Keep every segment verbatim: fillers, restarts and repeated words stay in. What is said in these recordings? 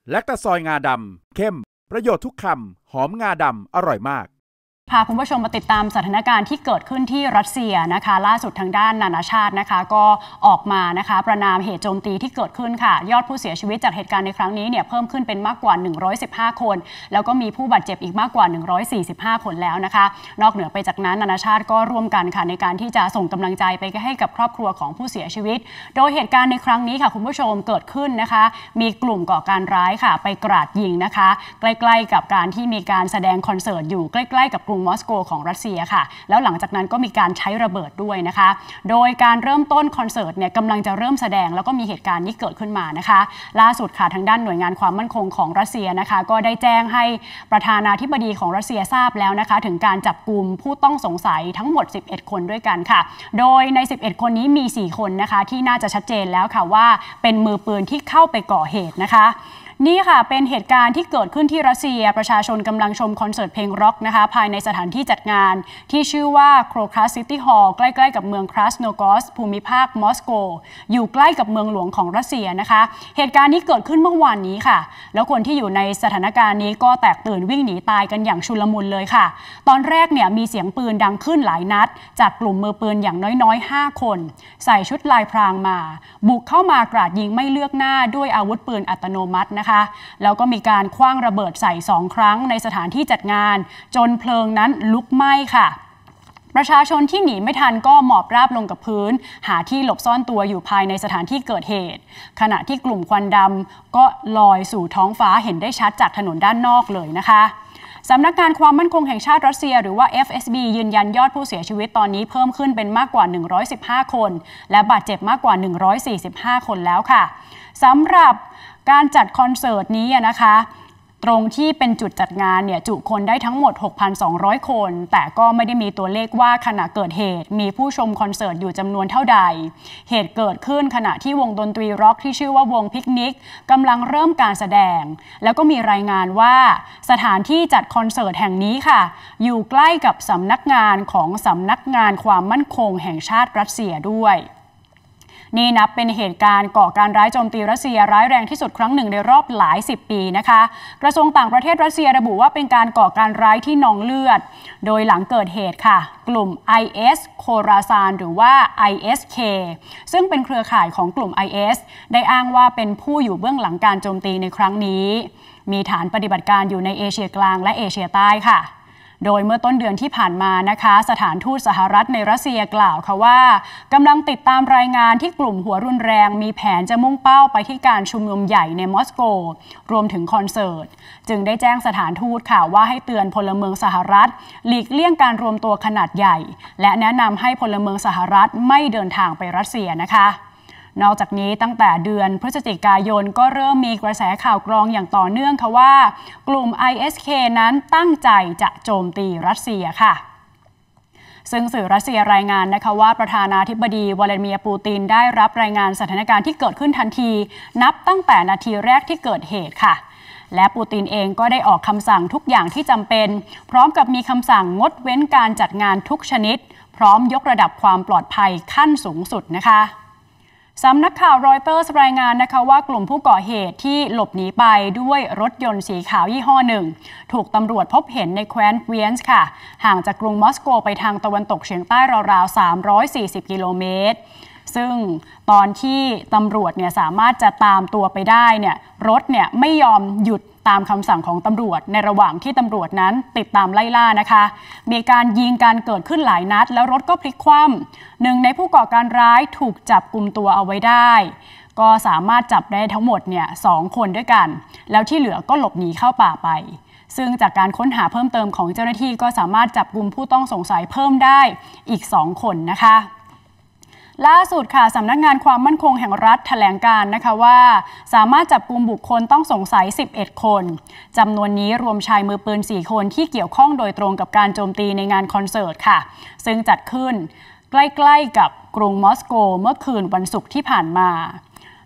แลคตาซอยงาดำเข้มประโยชน์ทุกคำหอมงาดำอร่อยมากพาคุณผู้ชมมาติดตามสถานการณ์ที่เกิดขึ้นที่รัสเซียนะคะล่าสุดทางด้านนานาชาตินะคะก็ออกมานะคะประนามเหตุโจมตีที่เกิดขึ้นค่ะยอดผู้เสียชีวิตจากเหตุการณ์ในครั้งนี้เนี่ยเพิ่มขึ้นเป็นมากกว่าหนึ่งร้อยสิบห้าคนแล้วก็มีผู้บาดเจ็บอีกมากกว่าหนึ่งร้อยสี่สิบห้าคนแล้วนะคะนอกเหนือไปจากนั้นนานาชาติก็ร่วมกันค่ะในการที่จะส่งกำลังใจไปให้กับครอบครัวของผู้เสียชีวิตโดยเหตุการณ์ในครั้งนี้ค่ะคุณผู้ชมเกิดขึ้นนะคะมีกลุ่มก่อการร้ายค่ะไปกราดยิงนะคะใกล้ๆกับการที่มีการแสดงคอนเสิร์ตอยู่ใกล้ๆกับกรุงมอสโกของรัสเซียค่ะแล้วหลังจากนั้นก็มีการใช้ระเบิดด้วยนะคะโดยการเริ่มต้นคอนเสิร์ตเนี่ยกำลังจะเริ่มแสดงแล้วก็มีเหตุการณ์นี้เกิดขึ้นมานะคะล่าสุดค่ะทางด้านหน่วยงานความมั่นคงของรัสเซียนะคะก็ได้แจ้งให้ประธานาธิบดีของรัสเซียทราบแล้วนะคะถึงการจับกุมผู้ต้องสงสัยทั้งหมดสิบเอ็ดคนด้วยกันค่ะโดยในสิบเอ็ดคนนี้มีสี่คนนะคะที่น่าจะชัดเจนแล้วค่ะว่าเป็นมือปืนที่เข้าไปก่อเหตุนะคะนี่ค่ะเป็นเหตุการณ์ที่เกิดขึ้นที่รัสเซียประชาชนกำลังชมคอนเสิร์ตเพลงร็อกนะคะภายในสถานที่จัดงานที่ชื่อว่าโครคัสซิตี้ฮอลล์ใกล้ๆกับเมืองคราสโนกอสภูมิภาคมอสโกอยู่ใกล้กับเมืองหลวงของรัสเซียนะคะเหตุการณ์นี้เกิดขึ้นเมื่อวานนี้ค่ะแล้วคนที่อยู่ในสถานการณ์นี้ก็แตกตื่นวิ่งหนีตายกันอย่างชุลมุนเลยค่ะตอนแรกเนี่ยมีเสียงปืนดังขึ้นหลายนัดจากกลุ่มมือปืนอย่างน้อยๆห้าคนใส่ชุดลายพรางมาบุกเข้ามากราดยิงไม่เลือกหน้าด้วยอาวุธปืนอัตโนมัตินะคะแล้วก็มีการขว้างระเบิดใส่สองครั้งในสถานที่จัดงานจนเพลิงนั้นลุกไหม้ค่ะประชาชนที่หนีไม่ทันก็หมอบราบลงกับพื้นหาที่หลบซ่อนตัวอยู่ภายในสถานที่เกิดเหตุขณะที่กลุ่มควันดำก็ลอยสู่ท้องฟ้าเห็นได้ชัดจากถนนด้านนอกเลยนะคะสำนักงานความมั่นคงแห่งชาติรัสเซียหรือว่า เอฟ เอส บี ยืนยันยอดผู้เสียชีวิตตอนนี้เพิ่มขึ้นเป็นมากกว่าหนึ่งร้อยสิบห้าคนและบาดเจ็บมากกว่าหนึ่งร้อยสี่สิบห้าคนแล้วค่ะสำหรับการจัดคอนเสิร์ตนี้นะคะตรงที่เป็นจุดจัดงานเนี่ยจุคนได้ทั้งหมด หกพันสองร้อย คนแต่ก็ไม่ได้มีตัวเลขว่าขณะเกิดเหตุมีผู้ชมคอนเสิร์ตอยู่จำนวนเท่าใดเหตุเกิดขึ้นขณะที่วงดนตรีร็อกที่ชื่อว่าวงพิกนิกกำลังเริ่มการแสดงแล้วก็มีรายงานว่าสถานที่จัดคอนเสิร์ตแห่งนี้ค่ะอยู่ใกล้กับสำนักงานของสำนักงานความมั่นคงแห่งชาติรัสเซียด้วยนี่นับเป็นเหตุการณ์ก่อการร้ายโจมตีรัสเซียร้ายแรงที่สุดครั้งหนึ่งในรอบหลายสิบปีนะคะกระทรวงต่างประเทศรัสเซียระบุว่าเป็นการก่อการร้ายที่นองเลือดโดยหลังเกิดเหตุค่ะกลุ่ม ไอ เอส โคราซานหรือว่า ไอ เอส เค ซึ่งเป็นเครือข่ายของกลุ่ม ไอ เอส ได้อ้างว่าเป็นผู้อยู่เบื้องหลังการโจมตีในครั้งนี้มีฐานปฏิบัติการอยู่ในเอเชียกลางและเอเชียใต้ค่ะโดยเมื่อต้นเดือนที่ผ่านมานะคะสถานทูตสหรัฐในรัสเซียกล่าวค่ะว่ากำลังติดตามรายงานที่กลุ่มหัวรุนแรงมีแผนจะมุ่งเป้าไปที่การชุมนุมใหญ่ในมอสโกรวมถึงคอนเสิร์ตจึงได้แจ้งสถานทูตค่ะว่าให้เตือนพลเมืองสหรัฐหลีกเลี่ยงการรวมตัวขนาดใหญ่และแนะนำให้พลเมืองสหรัฐไม่เดินทางไปรัสเซียนะคะนอกจากนี้ตั้งแต่เดือนพฤศจิกายนก็เริ่มมีกระแสข่าวกรองอย่างต่อเนื่องค่ะว่ากลุ่ม ไอ เอส เค นั้นตั้งใจจะโจมตีรัสเซียค่ะซึ่งสื่อรัสเซียรายงานนะคะว่าประธานาธิบดีวลาดิเมียร์ปูตินได้รับรายงานสถานการณ์ที่เกิดขึ้นทันทีนับตั้งแต่นาทีแรกที่เกิดเหตุค่ะและปูตินเองก็ได้ออกคำสั่งทุกอย่างที่จำเป็นพร้อมกับมีคำสั่งงดเว้นการจัดงานทุกชนิดพร้อมยกระดับความปลอดภัยขั้นสูงสุดนะคะสำนักข่าวรอยเตอร์สรายงานนะคะว่ากลุ่มผู้ก่อเหตุที่หลบหนีไปด้วยรถยนต์สีขาวยี่ห้อหนึ่งถูกตำรวจพบเห็นในแคว้นเวียนส์ค่ะห่างจากกรุงมอสโกไปทางตะวันตกเฉียงใต้ราวๆสามร้อยสี่สิบกิโลเมตรซึ่งตอนที่ตำรวจเนี่ยสามารถจะตามตัวไปได้เนี่ยรถเนี่ยไม่ยอมหยุดตามคำสั่งของตำรวจในระหว่างที่ตำรวจนั้นติดตามไล่ล่านะคะมีการยิงกันเกิดขึ้นหลายนัดแล้วรถก็พลิกคว่ำหนึ่งในผู้ก่อการร้ายถูกจับกุมตัวเอาไว้ได้ก็สามารถจับได้ทั้งหมดเนี่ยสองคนด้วยกันแล้วที่เหลือก็หลบหนีเข้าป่าไปซึ่งจากการค้นหาเพิ่มเติมของเจ้าหน้าที่ก็สามารถจับกุมผู้ต้องสงสัยเพิ่มได้อีกสองคนนะคะล่าสุดค่ะสำนักงานความมั่นคงแห่งรัฐแถลงการนะคะว่าสามารถจับกุมบุคคลต้องสงสัยสิบเอ็ดคนจำนวนนี้รวมชายมือปืนสี่คนที่เกี่ยวข้องโดยตรงกับการโจมตีในงานคอนเสิร์ตค่ะซึ่งจัดขึ้นใกล้ๆกับกรุงมอสโกเมื่อคืนวันศุกร์ที่ผ่านมา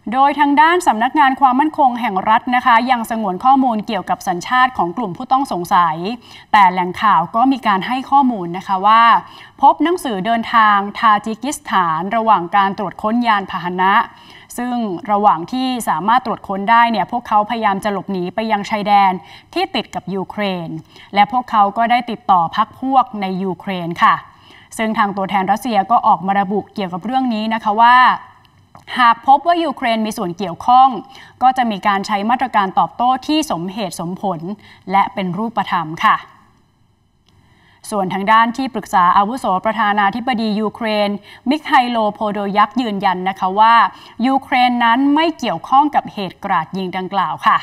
โดยทางด้านสำนักงานความมั่นคงแห่งรัฐนะคะยังสงวนข้อมูลเกี่ยวกับสัญชาติของกลุ่มผู้ต้องสงสัยแต่แหล่งข่าวก็มีการให้ข้อมูลนะคะว่าพบหนังสือเดินทางทาจิกิสถานระหว่างการตรวจค้นยานพาหนะซึ่งระหว่างที่สามารถตรวจค้นได้เนี่ยพวกเขาพยายามจะหลบหนีไปยังชายแดนที่ติดกับยูเครนและพวกเขาก็ได้ติดต่อพรรคพวกในยูเครนค่ะซึ่งทางตัวแทนรัสเซียก็ออกมาระบุเกี่ยวกับเรื่องนี้นะคะว่าหากพบว่ายูเครนมีส่วนเกี่ยวข้องก็จะมีการใช้มาตรการตอบโต้ที่สมเหตุสมผลและเป็นรูปธรรมค่ะส่วนทางด้านที่ปรึกษาอาวุโสประธานาธิบดียูเครนมิคไฮโลโพโดยักยืนยันนะคะว่ายูเครนนั้นไม่เกี่ยวข้องกับเหตุกราดยิงดังกล่าวค่ะ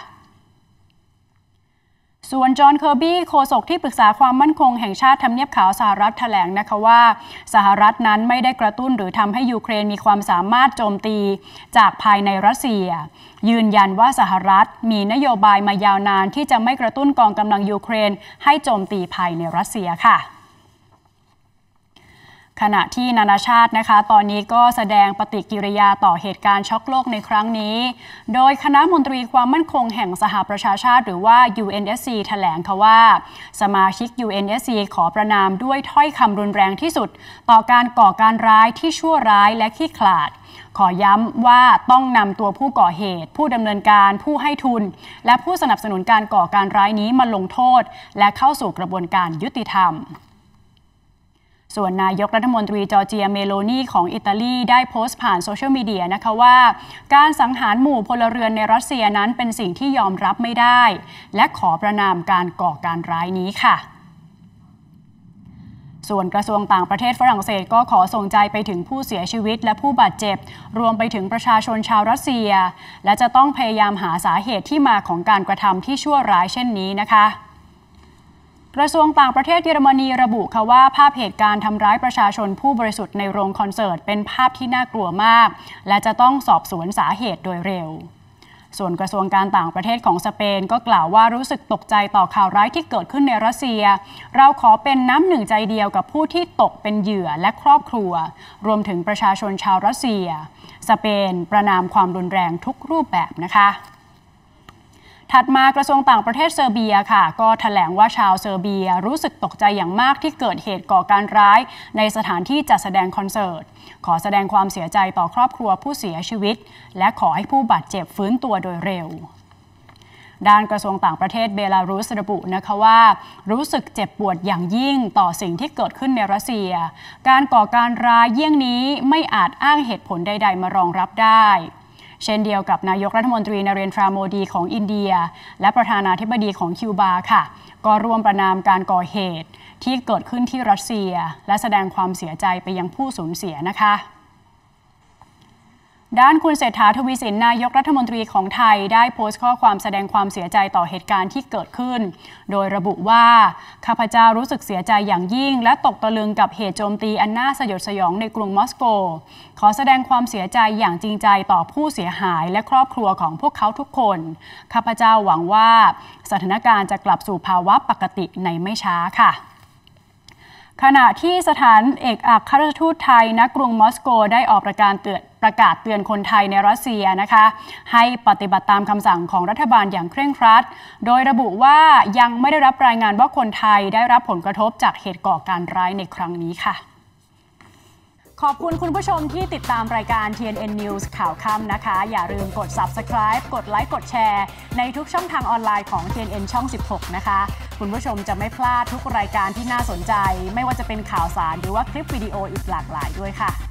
ส่วนจอห์นเคอร์บี้โฆษกที่ปรึกษาความมั่นคงแห่งชาติทำเนียบขาวสหรัฐแถลงนะคะว่าสหรัฐนั้นไม่ได้กระตุ้นหรือทำให้ยูเครนมีความสามารถโจมตีจากภายในรัสเซียยืนยันว่าสหรัฐมีนโยบายมายาวนานที่จะไม่กระตุ้นกองกำลังยูเครนให้โจมตีภายในรัสเซียค่ะขณะที่นานาชาตินะคะตอนนี้ก็แสดงปฏิกิริยาต่อเหตุการณ์ช็อกโลกในครั้งนี้โดยคณะมนตรีความมั่นคงแห่งสหประชาชาติหรือว่า ยู เอ็น เอส ซี แถลงค่ะว่าสมาชิก ยู เอ็น เอส ซี ขอประนามด้วยถ้อยคำรุนแรงที่สุดต่อการก่อการร้ายที่ชั่วร้ายและขี้ขลาดขอย้ำว่าต้องนำตัวผู้ก่อเหตุผู้ดำเนินการผู้ให้ทุนและผู้สนับสนุนการก่อการร้ายนี้มาลงโทษและเข้าสู่กระบวนการยุติธรรมส่วนนายกรัฐมนตรีจอร์เจียเมโลนีของอิตาลีได้โพสต์ผ่านโซเชียลมีเดียนะคะว่าการสังหารหมู่พลเรือนในรัสเซียนั้นเป็นสิ่งที่ยอมรับไม่ได้และขอประณามการก่อการร้ายนี้ค่ะส่วนกระทรวงต่างประเทศฝรั่งเศสก็ขอส่งใจไปถึงผู้เสียชีวิตและผู้บาดเจ็บรวมไปถึงประชาชนชาวรัสเซียและจะต้องพยายามหาสาเหตุที่มาของการกระทำที่ชั่วร้ายเช่นนี้นะคะกระทรวงต่างประเทศเยอรมนีระบุค่ะว่าภาพเหตุการณ์ทำร้ายประชาชนผู้บริสุทธิ์ในโรงคอนเสิร์ตเป็นภาพที่น่ากลัวมากและจะต้องสอบสวนสาเหตุโดยเร็วส่วนกระทรวงการต่างประเทศของสเปนก็กล่าวว่ารู้สึกตกใจต่อข่าวร้ายที่เกิดขึ้นในรัสเซียเราขอเป็นน้ำหนึ่งใจเดียวกับผู้ที่ตกเป็นเหยื่อและครอบครัวรวมถึงประชาชนชาวรัสเซียสเปนประณามความรุนแรงทุกรูปแบบนะคะถัดมากระทรวงต่างประเทศเซอร์เบียค่ะก็แถลงว่าชาวเซอร์เบียรู้สึกตกใจอย่างมากที่เกิดเหตุก่อการร้ายในสถานที่จัดแสดงคอนเสิร์ตขอแสดงความเสียใจต่อครอบครัวผู้เสียชีวิตและขอให้ผู้บาดเจ็บฟื้นตัวโดยเร็วด้านกระทรวงต่างประเทศเบลารุสระบุนะคะว่ารู้สึกเจ็บปวดอย่างยิ่งต่อสิ่งที่เกิดขึ้นในรัสเซียการก่อการร้ายเยี่ยงนี้ไม่อาจอ้างเหตุผลใดๆมารองรับได้เช่นเดียวกับนายกรัฐมนตรีนเรนทราโมดีของอินเดียและประธานาธิบดีของคิวบาค่ะก็ร่วมประณามการก่อเหตุที่เกิดขึ้นที่รัสเซียและแสดงความเสียใจไปยังผู้สูญเสียนะคะด้านคุณเศรษฐาทวีสินนายกรัฐมนตรีของไทยได้โพสต์ข้อความแสดงความเสียใจต่อเหตุการณ์ที่เกิดขึ้นโดยระบุว่าข้าพเจ้ารู้สึกเสียใจอย่างยิ่งและตกตะลึงกับเหตุโจมตีอันน่าสยดสยองในกรุงมอสโกขอแสดงความเสียใจอย่างจริงใจต่อผู้เสียหายและครอบครัวของพวกเขาทุกคนข้าพเจ้าหวังว่าสถานการณ์จะกลับสู่ภาวะปกติในไม่ช้าค่ะขณะที่สถานเอกอัครราชทูตไทยณกรุงมอสโกได้ออกประกาศเตือนประกาศเตือนคนไทยในรัสเซียนะคะให้ปฏิบัติตามคำสั่งของรัฐบาลอย่างเคร่งครัดโดยระบุว่ายังไม่ได้รับรายงานว่าคนไทยได้รับผลกระทบจากเหตุก่อการร้ายในครั้งนี้ค่ะขอบคุณคุณผู้ชมที่ติดตามรายการ ที เอ็น เอ็น News ข่าวค่ำนะคะอย่าลืมกด Subscribe กดไลค์กดแชร์ในทุกช่องทางออนไลน์ของ ที เอ็น เอ็น ช่อง สิบหกนะคะคุณผู้ชมจะไม่พลาดทุกรายการที่น่าสนใจไม่ว่าจะเป็นข่าวสารหรือว่าคลิปวิดีโออีกหลากหลายด้วยค่ะ